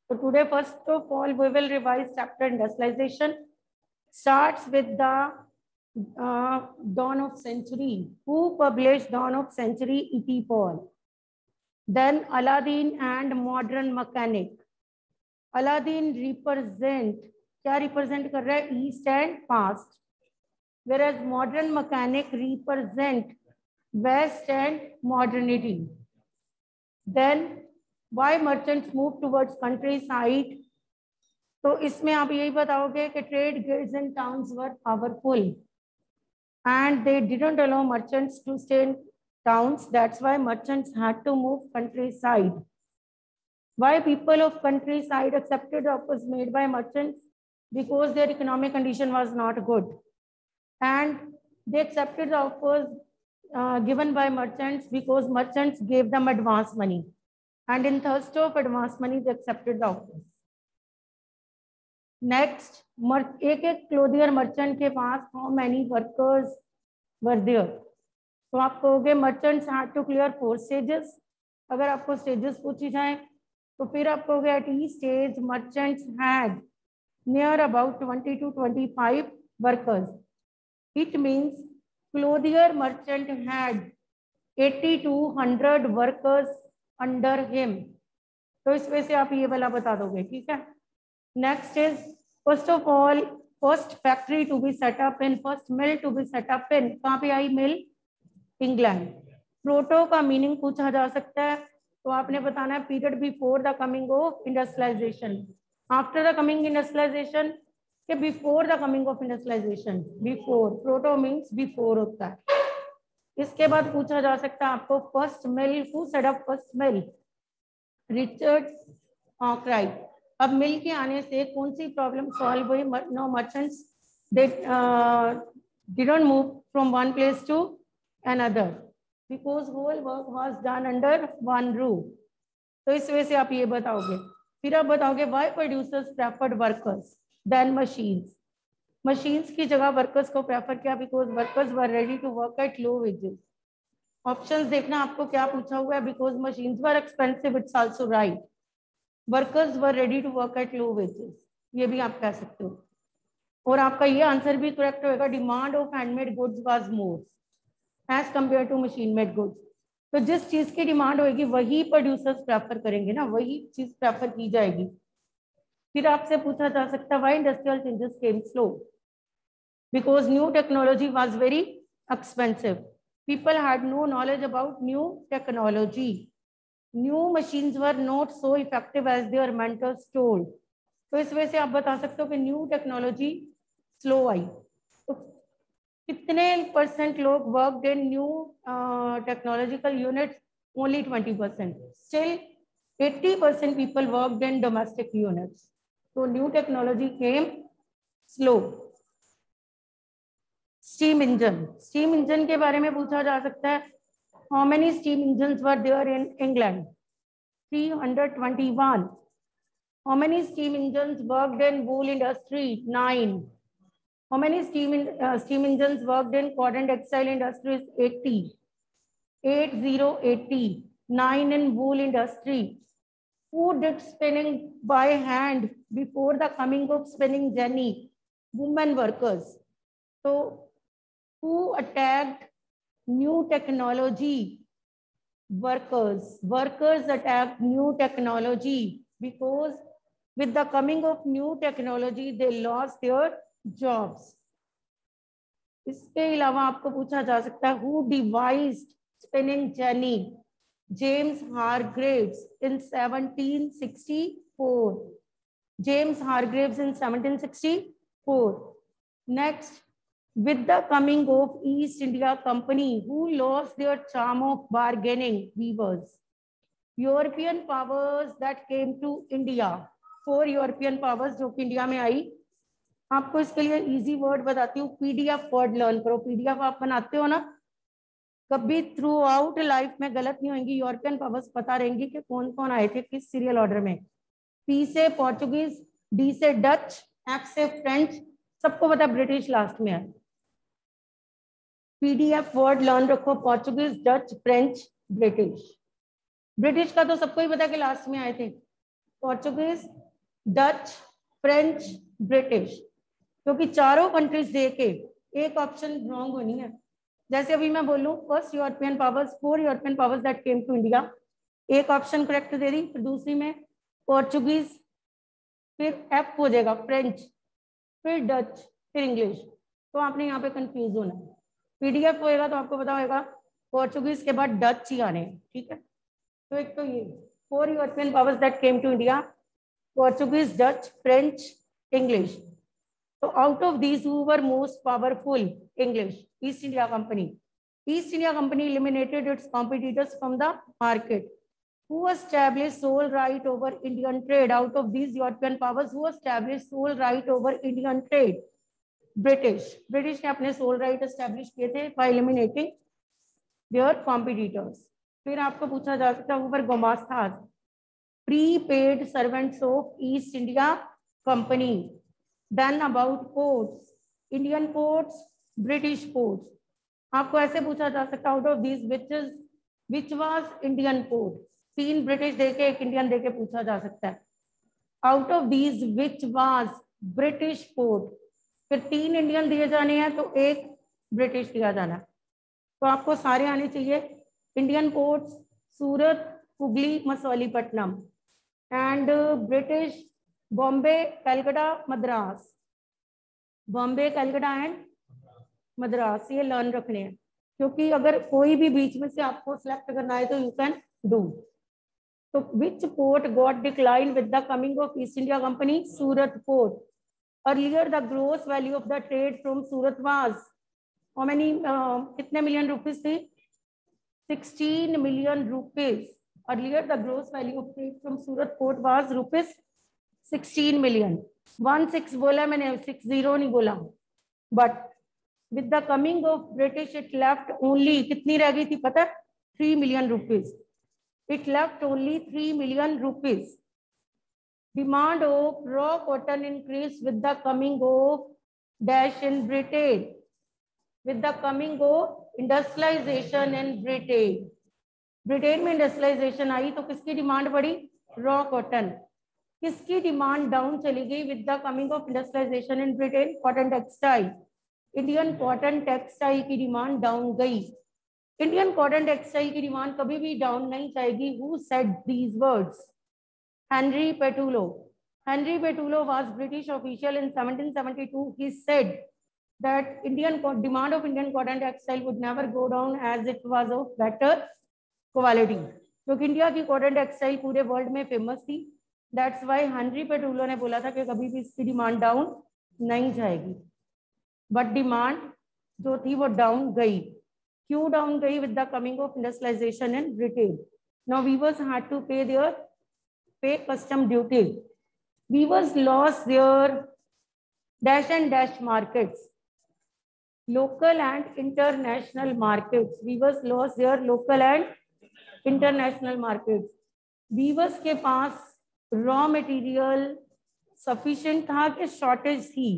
So today, first of all, we will revise chapter industrialization. Starts with the Dawn of Century. Who published Dawn of Century? E.T. Paul. Then Aladdin and Modern Mechanic. Aladdin क्या represent कर रहा है? East and past. Whereas Modern Mechanic represent West and modernity. Then why merchants move towards countryside? तो इसमें आप यही बताओगे कि trade guilds and towns were powerful and they didn't allow merchants to stay in towns. That's why merchants had to move countryside. Why people of countryside accepted the offers made by merchants? Because their economic condition was not good, and they accepted the offers given by merchants because merchants gave them advance money, and in thirst of advance money they accepted the offers. Next, एक clothier merchant के पास how many workers were there? तो आप कहोगे merchants had to clear 4 stages. अगर आपको stages पूछी जाए तो फिर आप कहोगे at each stage merchants had near about 20 to 25 workers. It means clothier merchant had 80 to 100 workers under him. तो इस वजह से आप ये वाला बता दोगे, ठीक है. Next is, first of all, first factory to be set up in, first mill to be set up in, कहाँ पे आई mill? England. Proto का meaning पूछा जा सकता है, तो आपने बताना है period before the coming of industrialization, after the coming industrialization, के before the coming of industrialization. Before, proto means before होता है. इसके बाद पूछा जा सकता है आपको first mill, who set up first mill? Richard Arkwright. अब मिल के आने से कौन सी प्रॉब्लम सॉल्व हुई? No merchants they didn't move from one place to another because whole work was done under one roof. तो इस वजह से आप ये बताओगे. फिर आप बताओगे why producers preferred workers than machines. Machines की जगह वर्कर्स को प्रेफर किया because workers were ready to work at low wages. Options देखना आपको क्या पूछा हुआ है. Because machines were expensive, it's also right. Workers were ready to work at low wages, ये भी आप कह सकते हो. और आपका ये आंसर भी करेक्ट होगा. Demand of handmade goods was more as compare to machine made goods. तो जिस चीज की डिमांड होगी वही प्रोड्यूसर्स प्रेफर करेंगे ना, वही चीज प्रेफर की जाएगी. फिर आपसे पूछा जा सकता है why industrial changes came slow? Because new technology was very expensive. People had no knowledge about new technology. New machines were not so effective as their mentors told. तो इस वजह से आप बता सकते हो कि न्यू टेक्नोलॉजी स्लो आई. तो कितने % लोग worked in new technological units? Only 20%. Still 80% people worked in domestic units. तो new technology came slow. Steam engine. Steam engine के बारे में पूछा जा सकता है. How many steam engines were there in England? 321. How many steam engines worked in wool industry? 9. How many steam engines worked in cotton textile industries? 80. 80. 9 in wool industry. Who did spinning by hand before the coming of spinning jenny? Women workers. So who attacked new technology? Workers. Workers attacked new technology because with the coming of new technology they lost their jobs. इसके अलावा आपको पूछा जा सकता है who devised spinning jenny? James Hargreaves in 1764. James Hargreaves in 1764. Next, with the coming of East India Company, who lost their charm of bargaining? Weavers. European powers that came to India. 4 European powers जो कि India में आई. आपको इसके लिए easy word बताती हूँ. PDF word learn करो. PDF आप बनाते हो ना, कभी थ्रू आउट लाइफ में गलत नहीं होंगी. यूरोपियन पावर्स पता रहेंगी कि कौन कौन आए थे किस सीरियल ऑर्डर में. P से पोर्चुगीज, D से डच, F से फ्रेंच, सबको पता ब्रिटिश लास्ट में है. PDF वर्ड लर्न रखो. Portuguese, Dutch, French, British. British का तो सबको ही पता कि लास्ट में आए थे. Portuguese, Dutch, French, British. क्योंकि चारों कंट्रीज देके एक ऑप्शन रॉन्ग होनी है। जैसे अभी मैं बोलूं first European powers, 4 European powers that came to India, एक ऑप्शन करेक्ट दे दी, फिर दूसरी में पोर्चुगीज, फिर एफ हो जाएगा फ्रेंच, फिर डच, फिर इंग्लिश। तो आपने यहाँ पे कंफ्यूज होना है। पीडीएफ होएगा तो आपको पता होगा पोर्चुगीज के बाद डच ही आने हैं, ठीक है। तो एक तो ये 4 European powers that came to India, Portuguese, Dutch, French, English. तो out of these who were most powerful? English, East India company. East India company eliminated its competitors from the market. Who established sole right over Indian trade? Out of these European powers, who established sole right over Indian trade? British. British ने अपने sole right establish किए थे by eliminating their competitors. फिर आपको पूछा जा सकता है ऊपर गोमास्ताज, prepaid servants of East India Company. Then about ports, Indian ports, British ports. आपको ऐसे पूछा जा सकता है out of these which was Indian port. 3 British देके 1 इंडियन देके पूछा जा सकता है। Out of these which was British port, फिर 3 इंडियन दिए जाने हैं तो 1 ब्रिटिश दिया जाना। तो आपको सारे आने चाहिए। Indian ports Surat, Hooghly, Masulipatnam, and British Bombay, Calcutta, Madras. Bombay, Calcutta and Madras, ये लर्न रखने हैं, क्योंकि अगर कोई भी बीच में से आपको सिलेक्ट करना है तो यू कैन डू। तो which port got decline with the coming of East India company? Surat port. Earlier the gross value of the trade from Surat was how many, कितने मिलियन रुपीज थी? 16 million rupees. Earlier the gross value of trade from Surat port was rupees 16 million. 16 बोला मैंने, 60 नहीं बोला। But with the coming of British, it left only, कितनी रह गई थी पता? 3 million rupees. It left only 3 million rupees. Demand of raw cotton increased with the coming of dash in Britain. With the coming of industrialization in Britain. Britain में industrialization आई तो किसकी demand बढ़ी? Raw cotton. किसकी demand down चली गई with the coming of industrialization in Britain? Cotton textile. Indian cotton textile की demand down गई। इंडियन कॉटन टेक्सटाइल की डिमांड कभी भी डाउन नहीं जाएगी। Who said these words? Henry Patullo. Henry Patullo was British official in 1772. He said that Indian demand of Indian cotton textile would never go down as it was of better quality. क्योंकि India की cotton textile पूरे world में famous थी। That's why Henry Patullo ने बोला था कि कभी भी इसकी डिमांड डाउन नहीं जाएगी। बट डिमांड जो थी वो डाउन गई। क्यों डाउन गई? With the coming of industrialization in Britain. Now weavers had to pay custom duty. Weavers lost their dash and dash markets, local and international markets. Weavers lost their local and international markets. Weavers के पास raw material sufficient था कि shortage थी?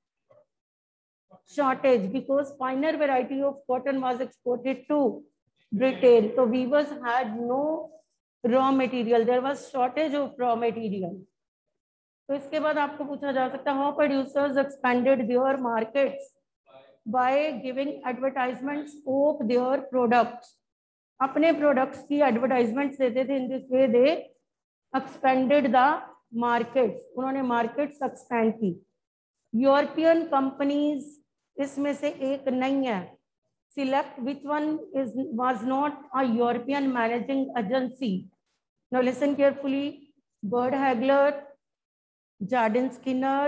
Shortage, because finer variety of cotton was exported to Britain. So weavers had no raw material. There was shortage of raw material. तो इसके बाद आपको पूछा जा सकता है how producers expanded their markets by giving advertisements of their products. अपने products की एडवर्टाइजमेंट्स देते थे। In this way they expanded the markets. उन्होंने मार्केट्स एक्सपेंड की। यूरोपियन कंपनीज इसमें से एक नहीं है। Select which one is was not a European managing agency. Now listen carefully. Bird हैगलर, Jardine Skinner,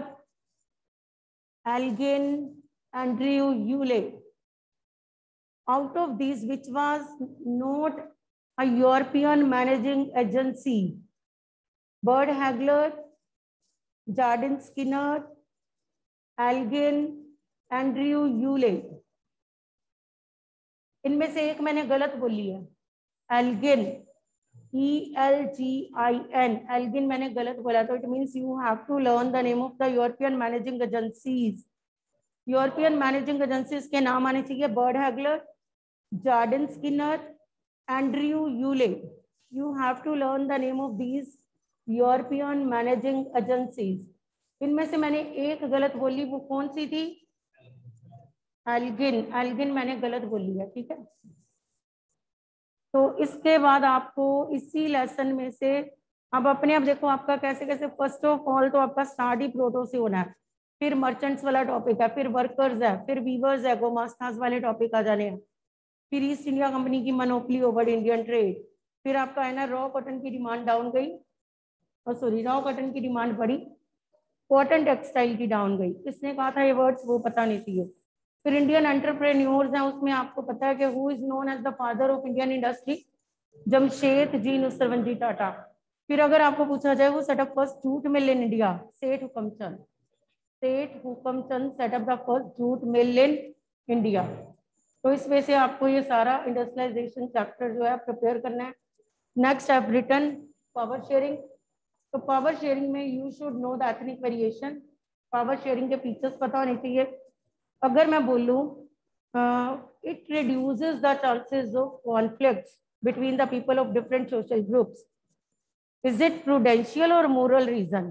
Elgin, Andrew Ewley. Out of these, which was not a European managing agency? Byrd Hagler, Jardine Skinner, Elgin, Andrew Ewley. इनमें से एक मैंने गलत बोली है। Elgin, ELGIN, Elgin मैंने गलत बोला। तो it means you have to learn the name of the European managing agencies. European managing agencies के नाम आने चाहिए बर्ड हैगलर, Jardine Skinner, Andrew Yule. You have to learn the name of these European managing agencies. इनमें से मैंने एक गलत बोली, वो कौन सी थी? एल्गिन। एल्गिन मैंने गलत बोली है, ठीक है। तो इसके बाद आपको इसी लेसन में से अब अपने आप देखो आपका कैसे कैसे, फर्स्ट ऑफ ऑल तो आपका स्टार्ट ही प्रोटो से होना है, फिर मर्चेंट्स वाला टॉपिक है, फिर वर्कर्स है, फिर वीवर्स है, गोमास्तास वाले टॉपिक आ जाने हैं, फिर ईस्ट इंडिया कंपनी की मोनोपोली ओवर इंडियन ट्रेड, फिर आपका है ना रॉ कॉटन की डिमांड डाउन गई, और सॉरी रॉ कॉटन की डिमांड बढ़ी, कॉटन टेक्सटाइल की डाउन गई। किसने कहा था ये वर्ड्स, वो पता नहीं चाहिए। फिर इंडियन एंटरप्रेन्योर्स हैं, उसमें आपको पता है कि who is known as the father of Indian industry? Jamshedji Nusserwanji Tata. फिर अगर आपको पूछा जाए वो setup first jute mill in India, Seth Hukumchand. Seth Hukumchand setup the first jute mill in India. तो इस वजह से आपको ये सारा इंडस्ट्रियलाइजेशन चैप्टर जो है प्रिपेयर करना है। नेक्स्ट है रिटर्न पावर शेयरिंग। तो पावर शेयरिंग में you should know the ethnic variation. Power sharing के फीचर्स पता होने चाहिए। अगर मैं बोलूँ it reduces the chances of conflicts between the people of different social groups. Is it prudential or moral reason?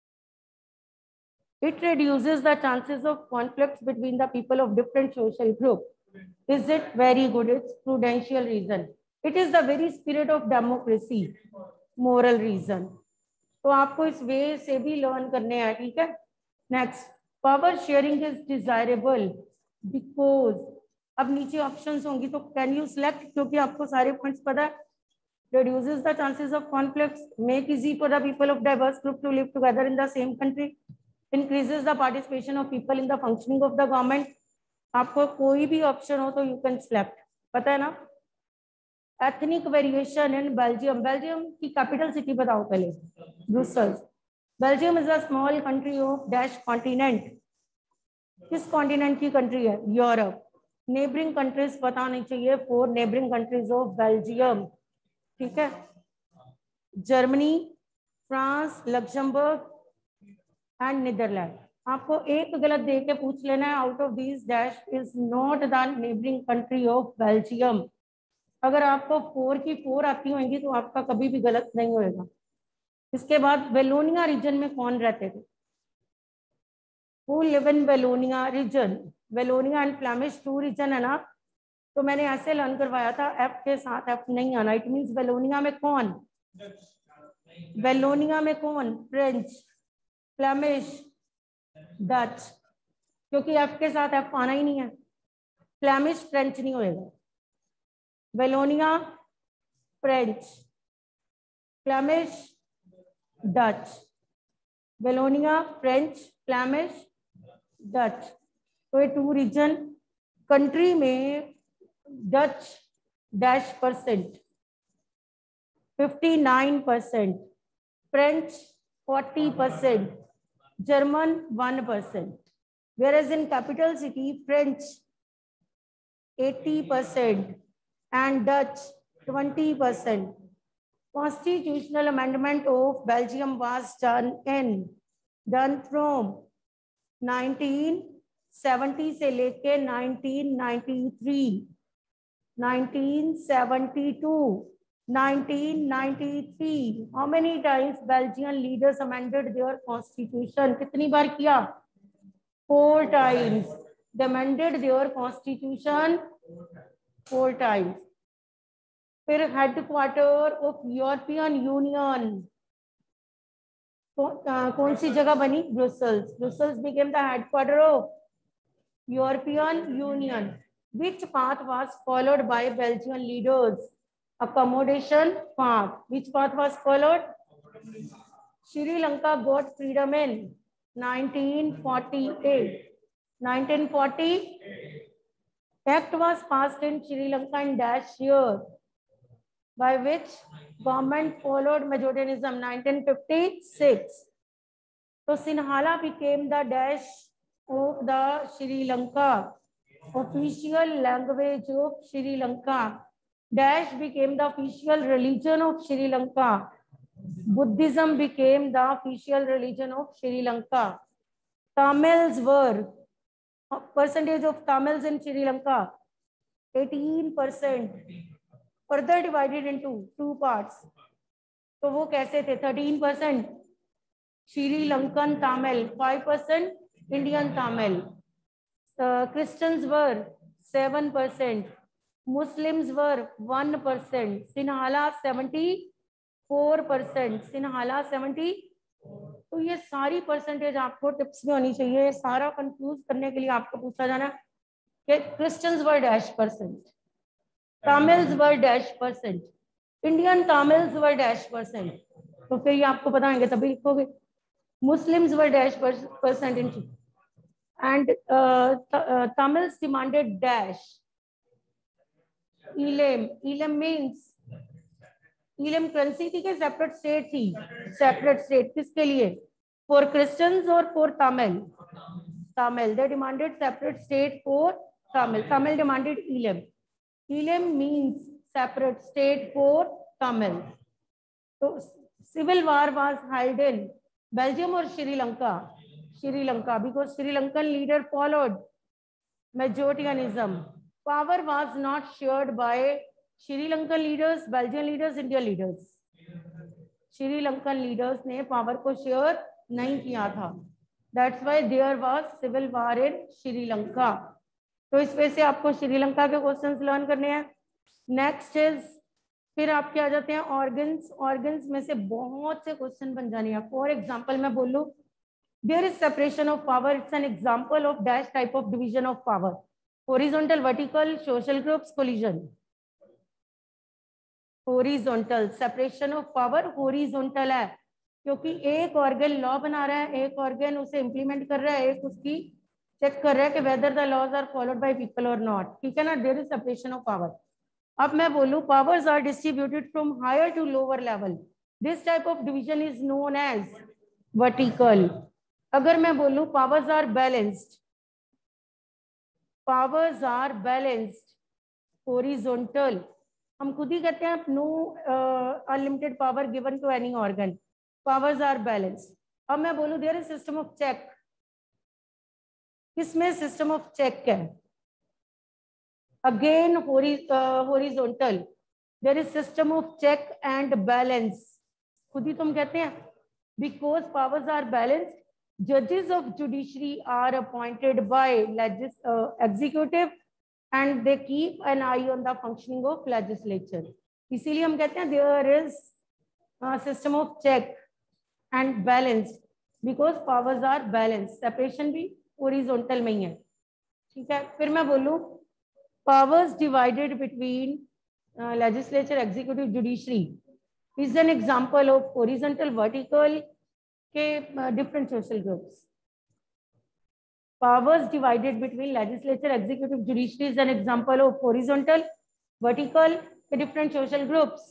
It reduces the chances of conflicts between the people of different social groups. Is it very good? It's prudential reason. It is the very spirit of democracy. Moral reason. तो आपको इस वे से भी learn करने हैं, ठीक है। Next, power sharing is desirable because, अब नीचे ऑप्शंस होंगी तो कैन यू सिलेक्ट, क्योंकि आपको सारे पॉइंट्स पता है। reduces the chances of conflicts, make easy for the people of diverse group to live together in the same country, increases the participation of people in the functioning of the government. आपको कोई भी option हो तो you can select, पता है ना। Ethnic variation in Belgium. Belgium की capital city बताओ पहले, Brussels. Belgium is a small country of dash continent. किस कॉन्टिनेंट की कंट्री है? यूरोप। नेबरिंग कंट्रीज पता नहीं चाहिए, 4 नेबरिंग कंट्रीज ऑफ बेल्जियम, ठीक है। Germany, France, Luxembourg and Netherland. आपको एक गलत दे के पूछ लेना है, out of these dash is not the neighbouring country of Belgium. अगर आपको 4 की 4 आती होंगी तो आपका कभी भी गलत नहीं होएगा। इसके बाद वेलोनिया रीजन में कौन रहते थे? Who live in Wallonia region? Wallonia and Flemish 2 region है ना, तो मैंने ऐसे लर्न करवाया था, एफ के साथ एफ नहीं आना। इट मींस वेलोनिया में कौन? वेलोनिया में कौन? फ्रेंच, फ्लैमिश, डच, क्योंकि एफ के साथ एफ आना ही नहीं है। फ्लैमिश फ्रेंच नहीं होएगा। Wallonia French, Flemish Dutch. Wallonia French, Flemish Dutch. तो ये 2 रीजन। कंट्री में Dutch dash percent 59%, French 40%, German 1%, whereas in capital city French 80% and Dutch 20%. Constitutional amendment of Belgium was done from 1970 से लेके 1993, 1972, 1993. How many times Belgian leaders amended their constitution? कितनी बार किया? 4 times. They amended their constitution 4 times. फिर headquarter of European union कौन सी जगह बनी? Brussels. Brussels became the headquarter of European Union. Which path was followed by Belgian leaders? Accommodation path. Which path was followed? Sri Lanka got freedom in 1948. 1940 Act was passed in Sri Lanka in dash year, by which government followed majoritarism. 1956. So Sinhala became the dash of the Sri Lanka. Official language of Sri Lanka. Dash became the official religion of Sri Lanka. Buddhism became the official religion of Sri Lanka. Tamils were, percentage of Tamils in Sri Lanka 18%, further divided into 2 parts. तो वो कैसे थे? 13% Sri Lankan Tamil, 5% Indian Tamil, Christians were 7%, Muslims were 1%, Sinhala 74%, Sinhala 70। तो ये सारी percentage आपको tips में होनी चाहिए। सारा कंफ्यूज करने के लिए आपको पूछा जाना कि Christians were -%, Tamils were -%, Indian Tamils were -%। तो फिर ये आपको बताएंगे तभी लिखोगे। Muslims were -% and Tamils demanded dash. Elam means Elam currency थी कि सेपरेट स्टेट थी? Separate state. किसके लिए? फॉर क्रिश्चियंस और for Tamil? Tamil. They demanded separate state for Tamil. Tamil demanded Elam. Elam means separate state for Tamil. So civil war was held in Belgium or Sri Lanka? Sri Lanka, because Sri Lankan leader followed majoritarianism. Power was not shared by Sri Lankan leaders, Belgian leaders, Indian leaders. Sri Lankan leaders ने power को share नहीं किया था. That's why there was civil war in Sri Lanka. तो इस वजह से आपको श्रीलंका के क्वेश्चंस लर्न करने हैं. नेक्स्ट इज, फिर आपके आ जाते हैं ऑर्गन्स. ऑर्गन्स में से बहुत से क्वेश्चन बन जाने हैं. फॉर एग्जांपल मैं बोलूं, there is separation of power. It's an example of dash type of division of power. Horizontal, vertical, social groups, coalition. Horizontal separation of power horizontal है क्योंकि एक ऑर्गन लॉ बना रहा है, एक ऑर्गन उसे इंप्लीमेंट कर रहा है, एक उसकी चेक कर रहा है कि whether the laws are followed by people और नॉट. ठीक है ना? There is separation of power. अब मैं बोलूं powers are distributed from higher to lower level. This type of division is known as vertical. अगर मैं बोलूं powers are balanced, powers are balanced horizontal. हम खुद ही कहते हैं no unlimited power given to any organ. Powers are balanced. अब मैं बोलूं there is system of check. किसमें सिस्टम ऑफ चेक है? Again horizontal. There is system of check and balance. खुद ही तुम कहते हैं बिकॉज पावर्स आर बैलेंस्ड. जजेस of judiciary are appointed by executive and they keep an eye on the functioning of legislature. इसीलिए हम कहते हैं there is system of check and balance because powers are balance. Separation भी horizontal में ही है. ठीक है? फिर मैं बोलूं powers divided between legislature, executive, judiciary is an example of horizontal, vertical के different social groups. Powers divided between legislature, executive, judiciary is an example of horizontal, vertical के different social groups.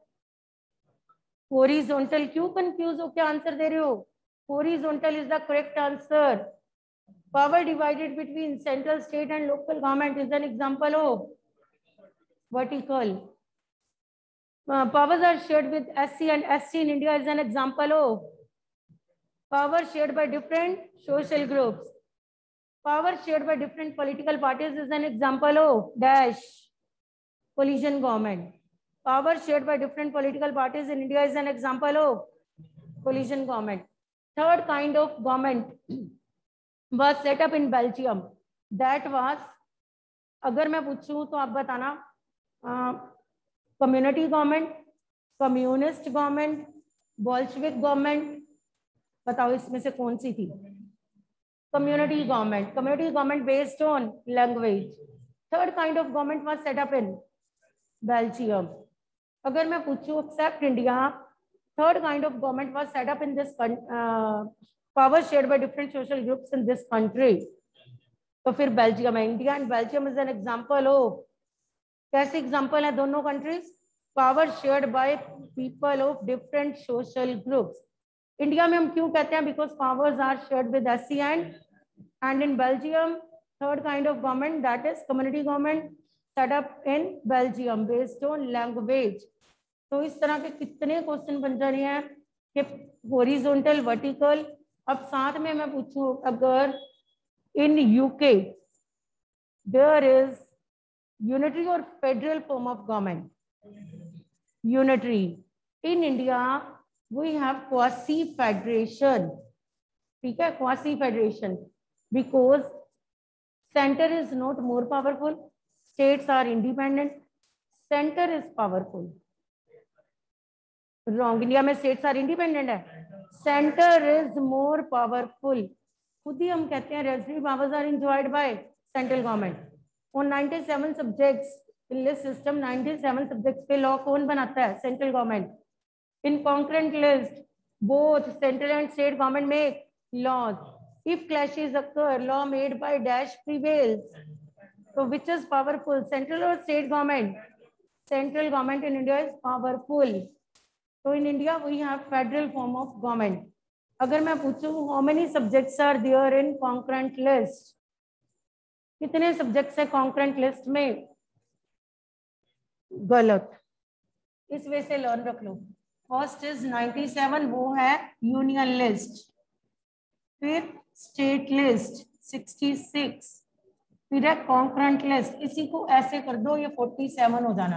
Horizontal क्यों confuse हो? क्या answer दे रहे हो? Horizontal is the correct answer. Power divided between central, state and local government is an example of vertical. Powers are shared with SC and SC in India is an example of power shared by different social groups. Power shared by different political parties is an example of dash coalition government. Power shared by different political parties in India is an example of coalition government. Third kind of government was set up in Belgium. That was, अगर मैं पूछूं तो आप बताना, community government, communist government, Bolshevik government. बताओ इसमें से कौन सी थी? Community government. Community government based on language. Third kind of government was set up in Belgium. अगर मैं पूछूं except India, third kind of government was set up in this power shared by different social groups in this country. तो फिर Belgium है. India and Belgium is an example of, कैसे example है दोनों countries? Power shared by people of different social groups. India में हम क्यों कहते हैं? Because powers are shared with SC and in Belgium third kind of government that is community government set up in Belgium based on language. तो इस तरह के कितने क्वेश्चन बन जा रहे हैं कि हॉरिजॉन्टल, वर्टिकल. अब साथ में मैं पूछूं, अगर in UK there is unitary और federal form of government, unitary. In India we have quasi federation, ठीक है, quasi federation, because centre is not more powerful, states are independent, centre is powerful. Wrong, India में states are independent है, centre is more powerful. खुद ही हम कहते हैं resident powers are enjoyed by central government. और 97 subjects in list system, 97 subjects पे law कौन बनाता है? Central government. In concurrent list both central and state government make laws. If clashes occur, law made by dash prevails. So which is powerful, central or state government? Central government in India is powerful. So in India we have federal form of government. अगर मैं पूछूं how many subjects are there in concurrent list, कितने subjects है concurrent list में? गलत, इस वजह से लर्न रख लो। फर्स्ट इज 97, वो है यूनियन लिस्ट, फिर स्टेट लिस्ट 66, फिर है कॉन्करेंट लिस्ट। इसी को ऐसे कर दो, ये 47 हो जाना।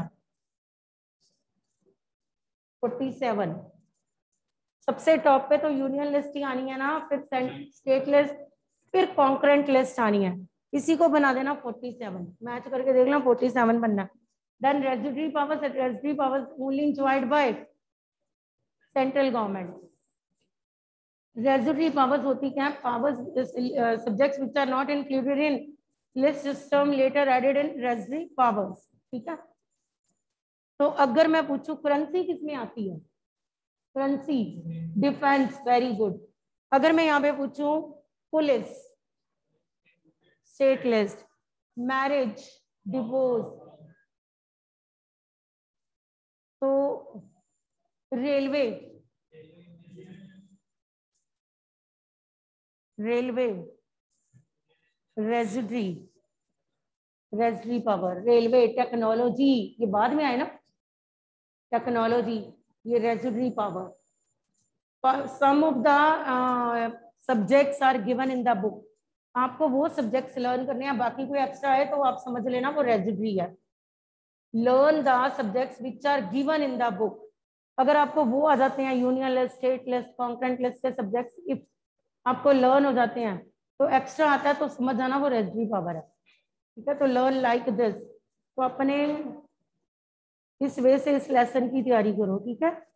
47 सबसे टॉप पे तो यूनियन लिस्ट ही आनी है ना, फिर स्टेट लिस्ट, फिर कॉन्करेंट लिस्ट आनी है। इसी को बना देना 47, मैच करके देख लो 47 बनना। Then residuary powers only enjoyed by central government. Residuary powers होती क्या है? Powers subjects which are not included in list system later added in residuary powers, ठीक है। तो अगर मैं पूछूं करेंसी किस में आती है? Currency, defence, very good. अगर मैं यहाँ पे पूछूं police, state list, marriage, divorce, तो railway, residuary power, railway, technology, ये बाद में आए ना, टेक्नोलॉजी, ये residuary power. Some of the subjects are given in the book. आपको वो सब्जेक्ट्स लर्न करने हैं, बाकी कोई एक्स्ट्रा है तो आप समझ लेना वो रेजिडरी है। Learn the subjects which are given in the book. अगर आपको वो आ जाते हैं union list, state list, concurrent list के सब्जेक्ट्स, इफ आपको लर्न हो जाते हैं तो एक्स्ट्रा आता है तो समझ जाना वो रेजिडरी पावर है, ठीक है। तो लर्न लाइक दिस। तो अपने इस वे से इस लेसन की तैयारी करो, ठीक है।